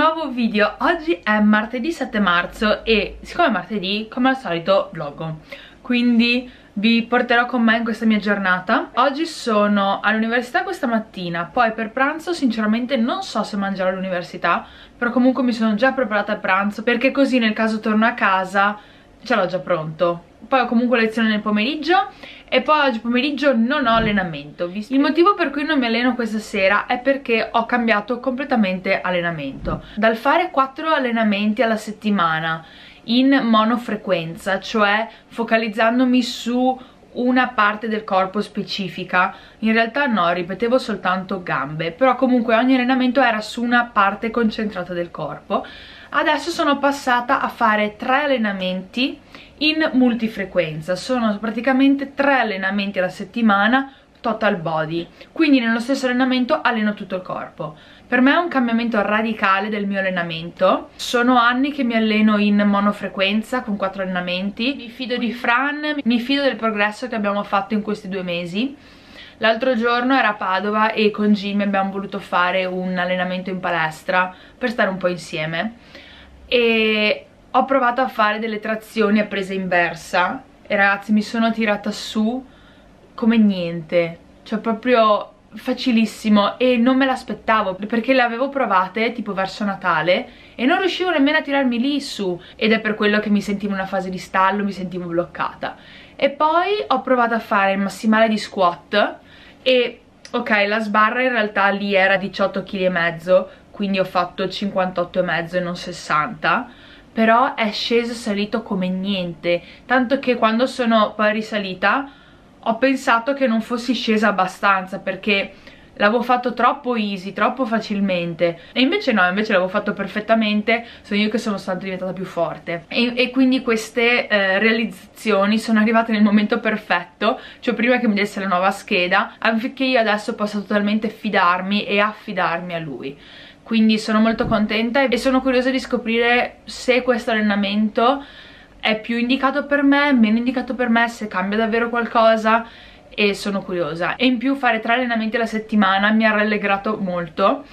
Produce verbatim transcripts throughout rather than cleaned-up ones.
nuovo video. Oggi è martedì sette marzo e siccome è martedì, come al solito vloggo, quindi vi porterò con me in questa mia giornata. Oggi sono all'università questa mattina, poi per pranzo sinceramente non so se mangerò all'università, però comunque mi sono già preparata il pranzo perché così nel caso torno a casa ce l'ho già pronto. Poi ho comunque lezione nel pomeriggio e poi oggi pomeriggio non ho allenamento. Il motivo per cui non mi alleno questa sera è perché ho cambiato completamente allenamento. Dal fare quattro allenamenti alla settimana in monofrequenza, cioè focalizzandomi su una parte del corpo specifica, in realtà no, ripetevo soltanto gambe, però comunque ogni allenamento era su una parte concentrata del corpo. Adesso sono passata a fare tre allenamenti in multifrequenza, sono praticamente tre allenamenti alla settimana total body, quindi nello stesso allenamento alleno tutto il corpo. Per me è un cambiamento radicale del mio allenamento. Sono anni che mi alleno in monofrequenza con quattro allenamenti. Mi fido di Fran, mi fido del progresso che abbiamo fatto in questi due mesi. L'altro giorno era a Padova e con Jimmy abbiamo voluto fare un allenamento in palestra per stare un po' insieme e ho provato a fare delle trazioni a presa inversa e ragazzi mi sono tirata su come niente, cioè proprio facilissimo, e non me l'aspettavo perché le avevo provate tipo verso Natale e non riuscivo nemmeno a tirarmi lì su, ed è per quello che mi sentivo in una fase di stallo, mi sentivo bloccata. E poi ho provato a fare il massimale di squat e ok, la sbarra in realtà lì era diciotto virgola cinque kg, quindi ho fatto cinquantotto virgola cinque e non sessanta, però è sceso e salito come niente, tanto che quando sono poi risalita ho pensato che non fossi scesa abbastanza perché l'avevo fatto troppo easy, troppo facilmente, e invece no, invece l'avevo fatto perfettamente, sono io che sono stata diventata più forte e, e quindi queste eh, realizzazioni sono arrivate nel momento perfetto, cioè prima che mi desse la nuova scheda, affinché io adesso possa totalmente fidarmi e affidarmi a lui. Quindi sono molto contenta e sono curiosa di scoprire se questo allenamento è più indicato per me, meno indicato per me, se cambia davvero qualcosa, e sono curiosa. E in più fare tre allenamenti alla settimana mi ha rallegrato molto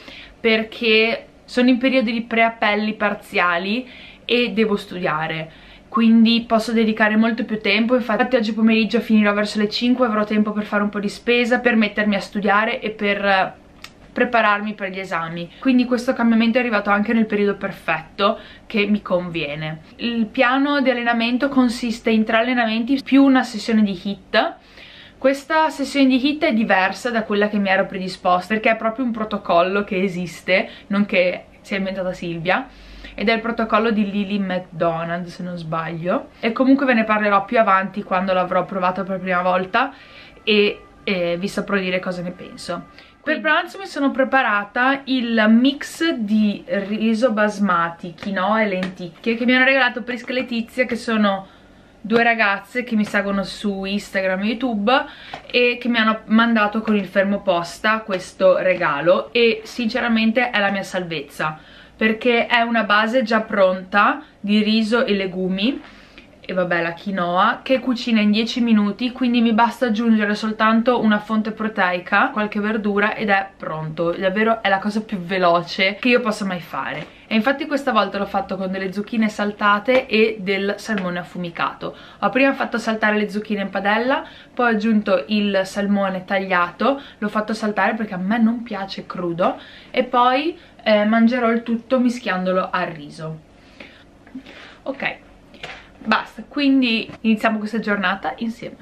perché sono in periodi di preappelli parziali e devo studiare, quindi posso dedicare molto più tempo. Infatti oggi pomeriggio finirò verso le cinque, avrò tempo per fare un po' di spesa, per mettermi a studiare e per prepararmi per gli esami, quindi questo cambiamento è arrivato anche nel periodo perfetto che mi conviene. Il piano di allenamento consiste in tre allenamenti più una sessione di HIIT. Questa sessione di HIIT è diversa da quella che mi ero predisposta perché è proprio un protocollo che esiste, non che sia inventata Silvia, ed è il protocollo di Lily McDonald se non sbaglio, e comunque ve ne parlerò più avanti quando l'avrò provato per la prima volta e eh, vi saprò dire cosa ne penso. Per pranzo mi sono preparata il mix di riso basmati, quinoa e lenticchie che mi hanno regalato Prisca e Letizia, che sono due ragazze che mi seguono su Instagram e YouTube e che mi hanno mandato con il fermo posta questo regalo, e sinceramente è la mia salvezza perché è una base già pronta di riso e legumi e vabbè la quinoa, che cucina in dieci minuti, quindi mi basta aggiungere soltanto una fonte proteica, qualche verdura ed è pronto. Davvero è la cosa più veloce che io possa mai fare, e infatti questa volta l'ho fatto con delle zucchine saltate e del salmone affumicato. Ho prima fatto saltare le zucchine in padella, poi ho aggiunto il salmone tagliato, l'ho fatto saltare perché a me non piace crudo, e poi eh, mangerò il tutto mischiandolo al riso. Ok, basta, quindi iniziamo questa giornata insieme.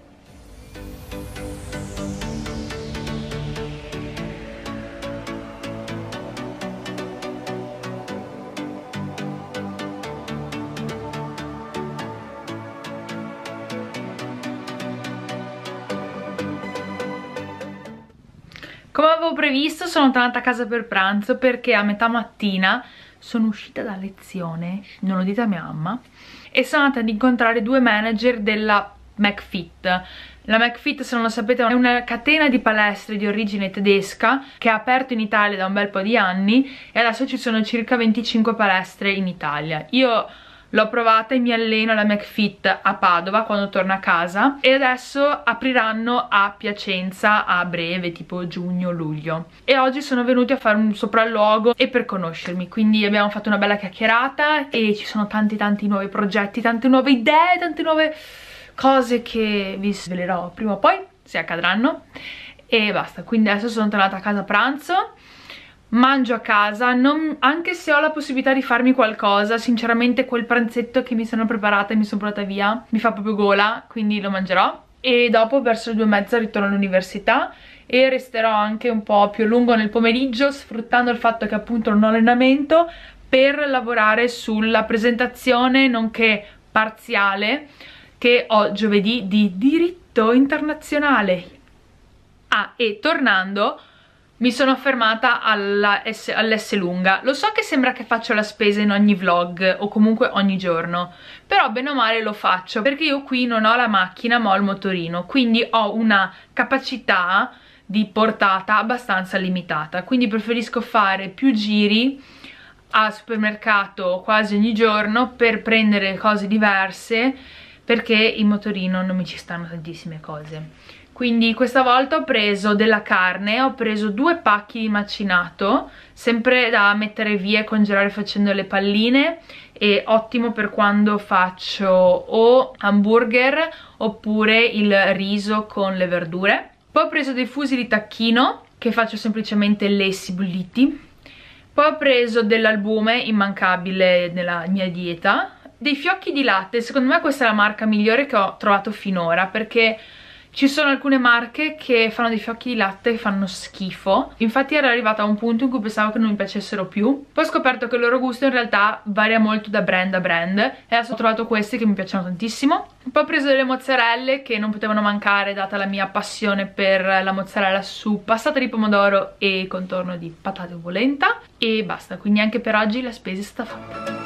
Come avevo previsto sono tornata a casa per pranzo perché a metà mattina sono uscita da lezione, non lo dite a mia mamma, e sono andata ad incontrare due manager della McFit. La McFit, se non lo sapete, è una catena di palestre di origine tedesca che ha aperto in Italia da un bel po' di anni e adesso ci sono circa venticinque palestre in Italia. Io l'ho provata e mi alleno alla McFit a Padova quando torno a casa, e adesso apriranno a Piacenza a breve, tipo giugno-luglio, e oggi sono venuti a fare un sopralluogo e per conoscermi, quindi abbiamo fatto una bella chiacchierata e ci sono tanti tanti nuovi progetti, tante nuove idee, tante nuove cose che vi svelerò prima o poi, se accadranno, e basta. Quindi adesso sono tornata a casa a pranzo, mangio a casa, non, anche se ho la possibilità di farmi qualcosa, sinceramente quel pranzetto che mi sono preparata e mi sono portata via mi fa proprio gola, quindi lo mangerò, e dopo verso le due e mezza ritorno all'università e resterò anche un po' più a lungo nel pomeriggio, sfruttando il fatto che appunto non ho allenamento, per lavorare sulla presentazione nonché parziale che ho giovedì di diritto internazionale. Ah, e tornando mi sono fermata all'S lunga. Lo so che sembra che faccio la spesa in ogni vlog o comunque ogni giorno, però bene o male lo faccio perché io qui non ho la macchina ma ho il motorino, quindi ho una capacità di portata abbastanza limitata, quindi preferisco fare più giri al supermercato quasi ogni giorno per prendere cose diverse, perché in motorino non mi ci stanno tantissime cose. Quindi questa volta ho preso della carne, ho preso due pacchi di macinato, sempre da mettere via e congelare facendo le palline, e ottimo per quando faccio o hamburger oppure il riso con le verdure. Poi ho preso dei fusi di tacchino, che faccio semplicemente lessi bolliti. Poi ho preso dell'albume, immancabile nella mia dieta, dei fiocchi di latte. Secondo me questa è la marca migliore che ho trovato finora, perché ci sono alcune marche che fanno dei fiocchi di latte che fanno schifo. Infatti ero arrivata a un punto in cui pensavo che non mi piacessero più, poi ho scoperto che il loro gusto in realtà varia molto da brand a brand, e adesso ho trovato questi che mi piacciono tantissimo. Poi ho preso delle mozzarelle che non potevano mancare data la mia passione per la mozzarella su passata di pomodoro e contorno di patate o polenta, e basta. Quindi anche per oggi la spesa è stata fatta.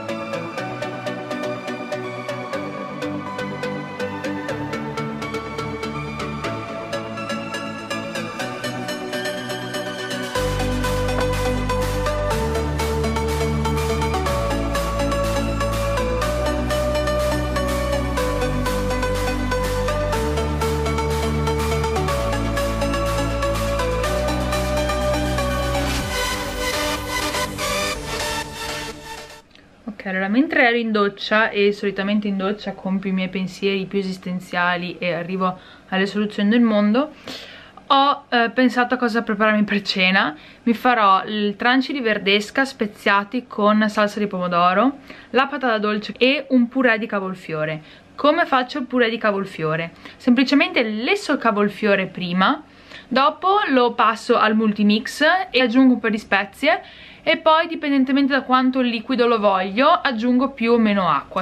Allora, mentre ero in doccia, e solitamente in doccia compio i miei pensieri più esistenziali e arrivo alle soluzioni del mondo, ho eh, pensato a cosa prepararmi per cena. Mi farò il tranci di verdesca speziati con salsa di pomodoro, la patata dolce e un purè di cavolfiore. Come faccio il purè di cavolfiore? Semplicemente lesso il cavolfiore prima, dopo lo passo al multimix e aggiungo un po' di spezie, e poi dipendentemente da quanto liquido lo voglio aggiungo più o meno acqua.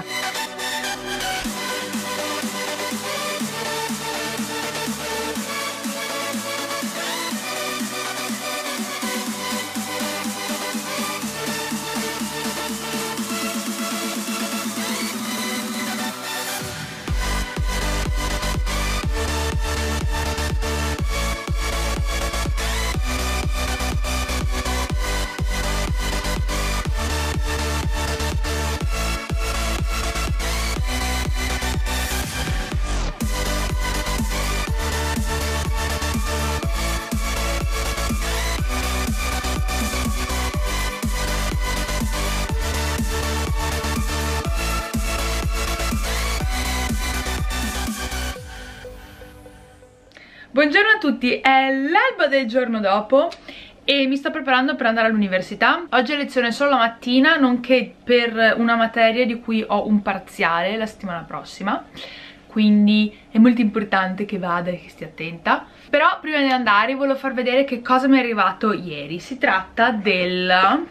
Buongiorno a tutti, è l'alba del giorno dopo e mi sto preparando per andare all'università. Oggi è lezione solo la mattina, nonché per una materia di cui ho un parziale la settimana prossima, quindi è molto importante che vada e che stia attenta. Però prima di andare volevo far vedere che cosa mi è arrivato ieri. Si tratta del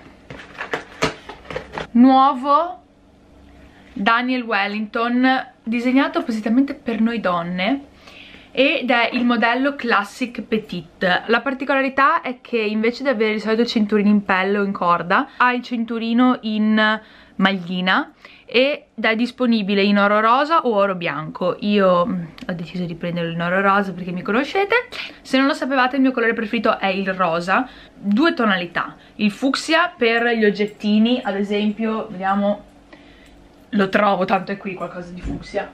nuovo Daniel Wellington disegnato appositamente per noi donne, ed è il modello Classic Petite. La particolarità è che invece di avere il solito cinturino in pelle o in corda, ha il cinturino in maglina ed è disponibile in oro rosa o oro bianco. Io ho deciso di prenderlo in oro rosa perché mi conoscete. Se non lo sapevate, il mio colore preferito è il rosa, due tonalità, il fucsia per gli oggettini, ad esempio vediamo lo trovo, tanto è qui qualcosa di fucsia.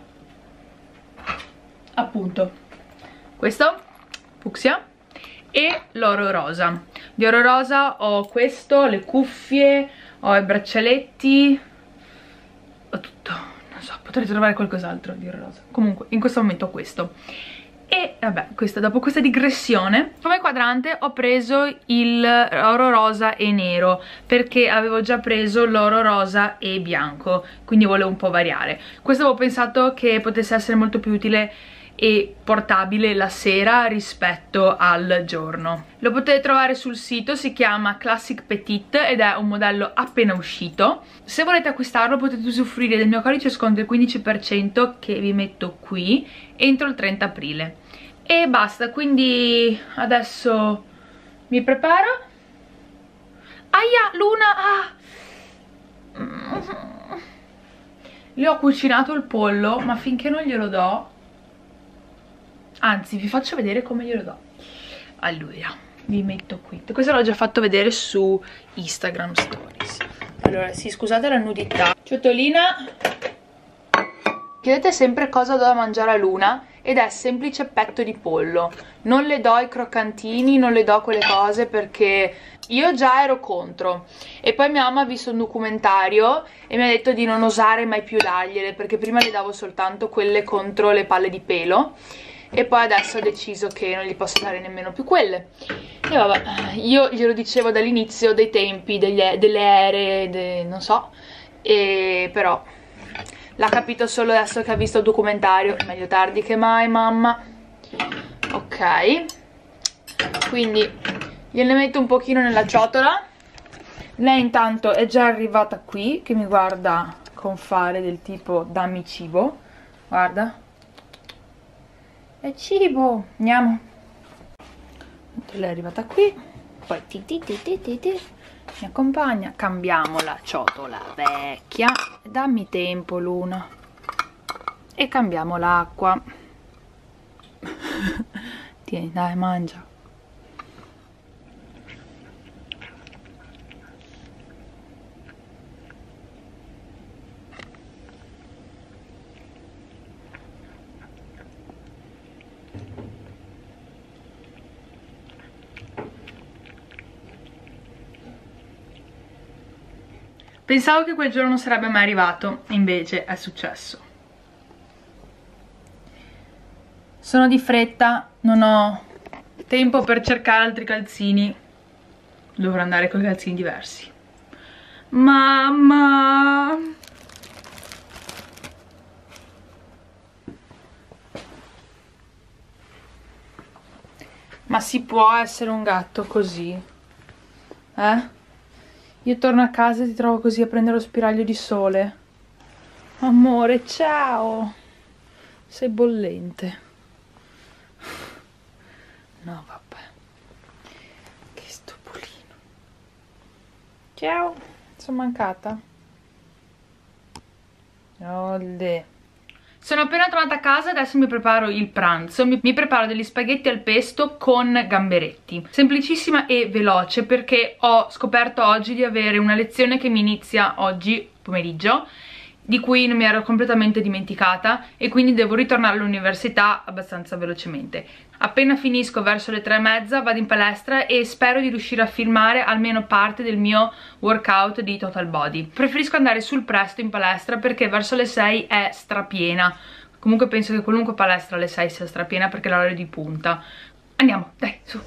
Appunto, questo, fucsia, e l'oro rosa. Di oro rosa ho questo, le cuffie, ho i braccialetti, ho tutto, non so, potrei trovare qualcos'altro di oro rosa. Comunque, in questo momento ho questo. E vabbè, questa, dopo questa digressione, come quadrante ho preso il oro rosa e nero, perché avevo già preso l'oro rosa e bianco, quindi volevo un po' variare. Questo avevo pensato che potesse essere molto più utile e portabile la sera rispetto al giorno. Lo potete trovare sul sito, si chiama Classic Petite ed è un modello appena uscito. Se volete acquistarlo potete usufruire del mio codice sconto del quindici per cento che vi metto qui entro il trenta aprile. E basta, quindi adesso mi preparo. Aia, Luna! Ah. Le ho cucinato il pollo, ma finché non glielo do, anzi vi faccio vedere come glielo do. Allora, vi metto qui. Questo l'ho già fatto vedere su Instagram Stories. Allora, sì, scusate la nudità. Ciotolina, chiedete sempre cosa do da mangiare a Luna ed è semplice petto di pollo. Non le do i croccantini, non le do quelle cose perché io già ero contro. E poi mia mamma ha visto un documentario e mi ha detto di non osare mai più dargliele, perché prima le davo soltanto quelle contro le palle di pelo e poi adesso ho deciso che non gli posso dare nemmeno più quelle. E vabbè, io glielo dicevo dall'inizio dei tempi, degli, delle ere, de, non so, e però l'ha capito solo adesso che ha visto il documentario. Meglio tardi che mai, mamma. Ok, quindi gliene metto un pochino nella ciotola. Lei intanto è già arrivata qui che mi guarda con fare del tipo dammi cibo. Guarda, è cibo, andiamo. Lei è arrivata qui, poi ti ti ti ti ti ti mi accompagna, cambiamo la ciotola vecchia, dammi tempo Luna, e cambiamo l'acqua. Tieni, dai, mangia. Pensavo che quel giorno non sarebbe mai arrivato, invece è successo. Sono di fretta, non ho tempo per cercare altri calzini. Dovrò andare con i calzini diversi. Mamma! Ma si può essere un gatto così? Eh? Io torno a casa e ti trovo così a prendere lo spiraglio di sole. Amore, ciao! Sei bollente. No, vabbè. Che stupolino. Ciao, sono mancata. Olè. Sono appena tornata a casa, adesso mi preparo il pranzo. Mi, mi preparo degli spaghetti al pesto con gamberetti. Semplicissima e veloce perché ho scoperto oggi di avere una lezione che mi inizia oggi pomeriggio, di cui non mi ero completamente dimenticata e quindi devo ritornare all'università abbastanza velocemente. Appena finisco verso le tre e mezza vado in palestra e spero di riuscire a filmare almeno parte del mio workout di Total Body. Preferisco andare sul presto in palestra perché verso le sei è strapiena. Comunque penso che qualunque palestra alle sei sia strapiena perché è l'orario di punta. Andiamo, dai, su.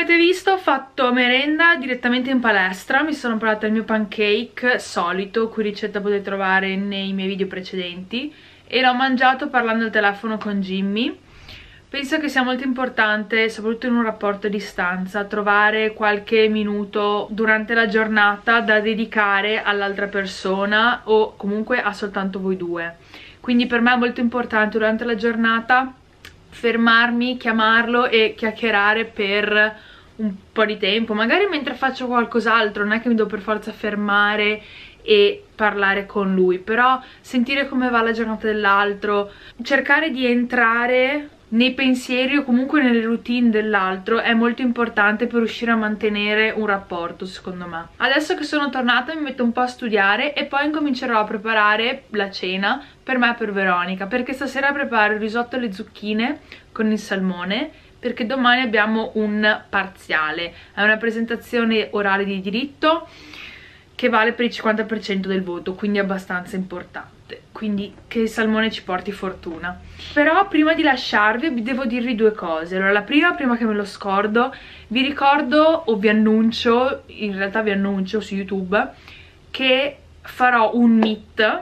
avete visto ho fatto merenda direttamente in palestra, mi sono preparata il mio pancake solito, cui ricetta potete trovare nei miei video precedenti, e l'ho mangiato parlando al telefono con Jimmy. Penso che sia molto importante, soprattutto in un rapporto a distanza, trovare qualche minuto durante la giornata da dedicare all'altra persona o comunque a soltanto voi due. Quindi per me è molto importante durante la giornata fermarmi, chiamarlo e chiacchierare per un po' di tempo, magari mentre faccio qualcos'altro, non è che mi devo per forza fermare e parlare con lui, però sentire come va la giornata dell'altro, cercare di entrare nei pensieri o comunque nelle routine dell'altro è molto importante per riuscire a mantenere un rapporto, secondo me. Adesso che sono tornata mi metto un po' a studiare e poi incomincerò a preparare la cena per me e per Veronica, perché stasera preparo il risotto alle zucchine con il salmone, perché domani abbiamo un parziale, è una presentazione orale di diritto che vale per il cinquanta per cento del voto, quindi è abbastanza importante, quindi che il salmone ci porti fortuna. Però prima di lasciarvi vi devo dirvi due cose. Allora, la prima, prima che me lo scordo, vi ricordo o vi annuncio, in realtà vi annuncio su YouTube, che farò un meet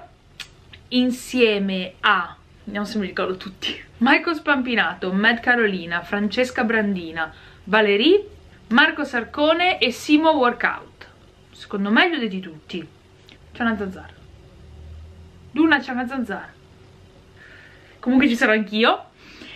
insieme a, vediamo se mi ricordo tutti, Michael Spampinato, Mad Carolina, Francesca Brandina, Valerie, Marco Sarcone e Simo Workout. Secondo me li ho detti tutti. C'è una zanzara. Luna, c'è una zanzara. Comunque ci sarò anch'io.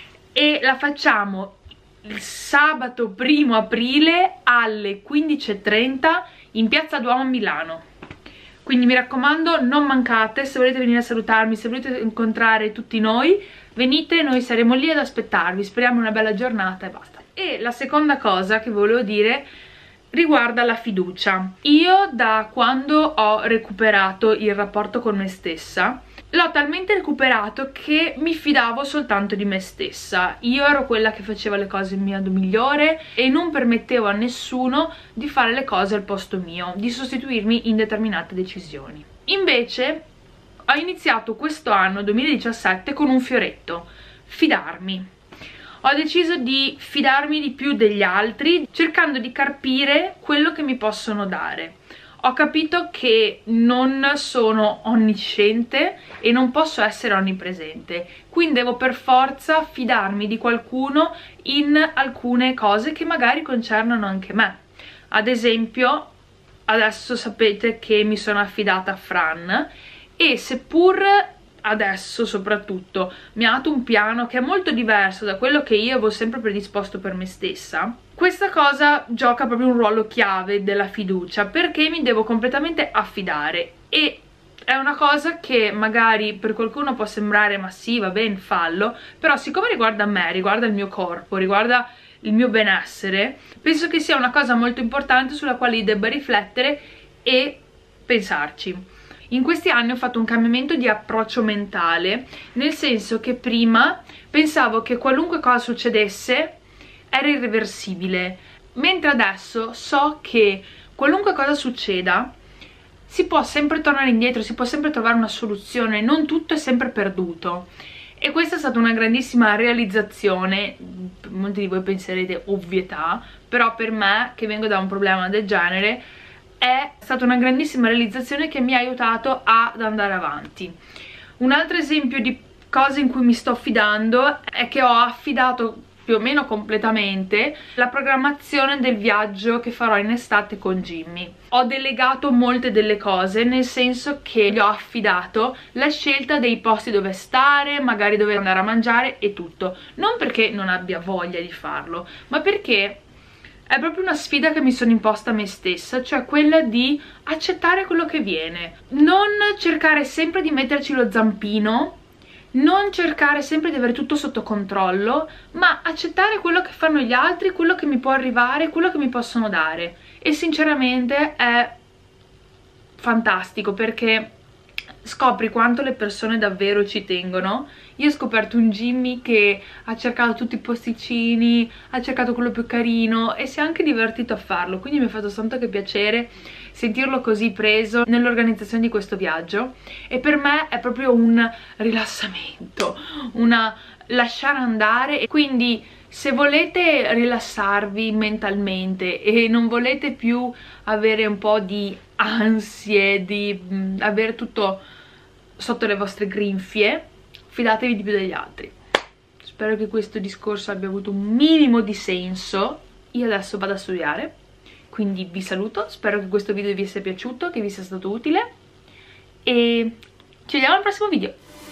E la facciamo il sabato primo aprile alle quindici e trenta in Piazza Duomo a Milano. Quindi mi raccomando, non mancate. Se volete venire a salutarmi, se volete incontrare tutti noi, venite, noi saremo lì ad aspettarvi. Speriamo una bella giornata e basta. E la seconda cosa che volevo dire riguarda la fiducia. Io da quando ho recuperato il rapporto con me stessa l'ho talmente recuperato che mi fidavo soltanto di me stessa. Io ero quella che faceva le cose in modo migliore e non permettevo a nessuno di fare le cose al posto mio, di sostituirmi in determinate decisioni. Invece ho iniziato questo anno duemiladiciassette con un fioretto: fidarmi. Ho deciso di fidarmi di più degli altri, cercando di capire quello che mi possono dare. Ho capito che non sono onnisciente e non posso essere onnipresente, quindi devo per forza fidarmi di qualcuno in alcune cose che magari concernono anche me. Ad esempio, adesso sapete che mi sono affidata a Fran e seppur adesso soprattutto mi ha dato un piano che è molto diverso da quello che io avevo sempre predisposto per me stessa, questa cosa gioca proprio un ruolo chiave della fiducia, perché mi devo completamente affidare. E è una cosa che magari per qualcuno può sembrare ma sì, va bene, fallo, però siccome riguarda me, riguarda il mio corpo, riguarda il mio benessere, penso che sia una cosa molto importante sulla quale io debba riflettere e pensarci. In questi anni ho fatto un cambiamento di approccio mentale, nel senso che prima pensavo che qualunque cosa succedesse era irreversibile, mentre adesso so che qualunque cosa succeda si può sempre tornare indietro, si può sempre trovare una soluzione, non tutto è sempre perduto. E questa è stata una grandissima realizzazione, molti di voi penserete ovvietà, però per me, che vengo da un problema del genere, è stata una grandissima realizzazione che mi ha aiutato ad andare avanti. Un altro esempio di cose in cui mi sto fidando è che ho affidato più o meno completamente la programmazione del viaggio che farò in estate con Jimmy. Ho delegato molte delle cose, nel senso che gli ho affidato la scelta dei posti dove stare, magari dove andare a mangiare e tutto. Non perché non abbia voglia di farlo, ma perché è proprio una sfida che mi sono imposta a me stessa, cioè quella di accettare quello che viene, non cercare sempre di metterci lo zampino, non cercare sempre di avere tutto sotto controllo, ma accettare quello che fanno gli altri, quello che mi può arrivare, quello che mi possono dare. E sinceramente è fantastico, perché scopri quanto le persone davvero ci tengono. Io ho scoperto un Jimmy che ha cercato tutti i posticini, ha cercato quello più carino e si è anche divertito a farlo, quindi mi ha fatto tanto che piacere sentirlo così preso nell'organizzazione di questo viaggio. E per me è proprio un rilassamento, una lasciare andare. E quindi se volete rilassarvi mentalmente e non volete più avere un po' di ansie, di mh, avere tutto sotto le vostre grinfie, fidatevi di più degli altri. Spero che questo discorso abbia avuto un minimo di senso. Io adesso vado a studiare, quindi vi saluto, spero che questo video vi sia piaciuto, che vi sia stato utile e ci vediamo al prossimo video.